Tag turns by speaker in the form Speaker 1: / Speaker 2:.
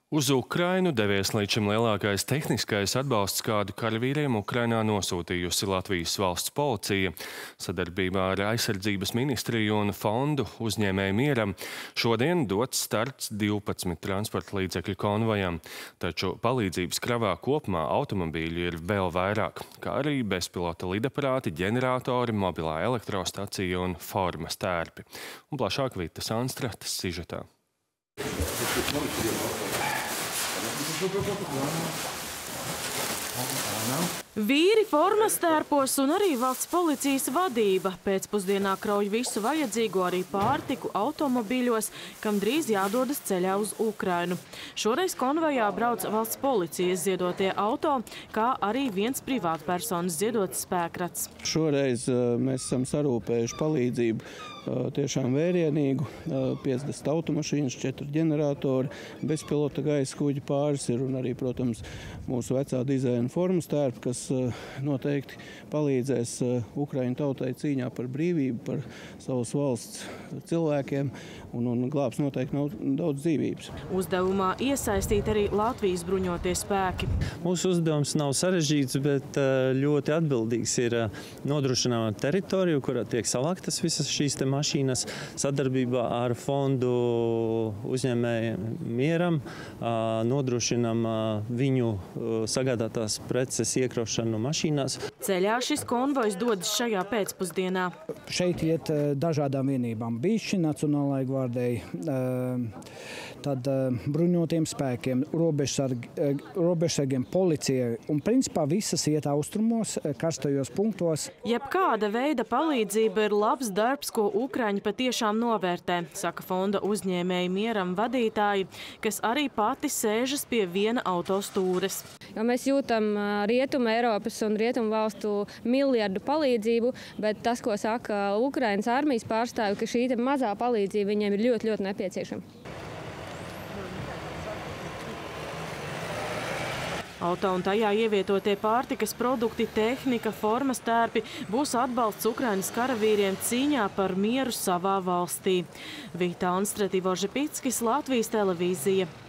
Speaker 1: Uz Ukrainu devies līdz šim lielākais tehniskais atbalsts, kādu karavīriem Ukrainā nosūtījusi Latvijas valsts policija. Sadarbībā ar Aizsardzības ministriju un fondu Uzņēmēju mieram šodien dots starts 12 transporta līdzekļu konvojam. Taču palīdzības kravā kopumā automobīļu ir vēl vairāk, kā arī bezpilota lidaparāti, ģeneratori, mobilā elektrostacija un formas tērpi. Un plašāk Vitas Anstrates sižetā.
Speaker 2: Vīri formas tērpos un arī valsts policijas vadība pēcpusdienā krauj visu vajadzīgo, arī pārtiku automobīļos, kam drīz jādodas ceļā uz Ukrainu. Šoreiz konvojā brauc valsts policijas ziedotie auto, kā arī viens privātpersonas ziedots spēkrats.
Speaker 3: Šoreiz mēs esam sarūpējuši palīdzību tiešām vērienīgu, 50 automašīnas, 4 ģeneratori, bezpilota gaisa kuģi pāris ir un arī, protams, mūsu vecā dizaina formas tērpi, kas noteikti palīdzēs Ukraiņu tautai cīņā par brīvību, par savas valsts cilvēkiem un glābs noteikti daudz dzīvības.
Speaker 2: Uzdevumā iesaistīt arī Latvijas bruņotie spēki.
Speaker 4: Mūsu uzdevums nav sarežģīts, bet ļoti atbildīgs ir nodrošināt teritoriju, kurā tiek savāktas visas šīs mašīnas sadarbībā ar fondu Uzņēmēju mieram, nodrošinam viņu sagādātās preces iekraušanu mašīnās.
Speaker 2: Ceļā šis konvojs dodas šajā pēcpusdienā.
Speaker 5: Šeit iet dažādām vienībām - bišķi, Nacionālajai gvardijai, tad bruņotiem spēkiem, robežsargiem, policijai un principā visas iet austrumos, karstajos punktos.
Speaker 2: Jebkāda veida palīdzība ir labs darbs, ko Ukraiņi patiešām novērtē, saka fonda Uzņēmēju mieram vadītāji, kas arī pati sēžas pie viena autostūres.
Speaker 6: Jo mēs jūtam Rietumu Eiropas un Rietumu valstu miljardu palīdzību, bet tas, ko saka Ukrainas armijas pārstāvi, ka šī mazā palīdzība viņiem ir ļoti, ļoti nepieciešama.
Speaker 2: Auto un tajā ievietotie pārtikas produkti, tehnika, formas tērpi būs atbalsts Ukrainas karavīriem cīņā par mieru savā valstī. Vita Anstrate, Ivo Žepickis, Latvijas televīzija.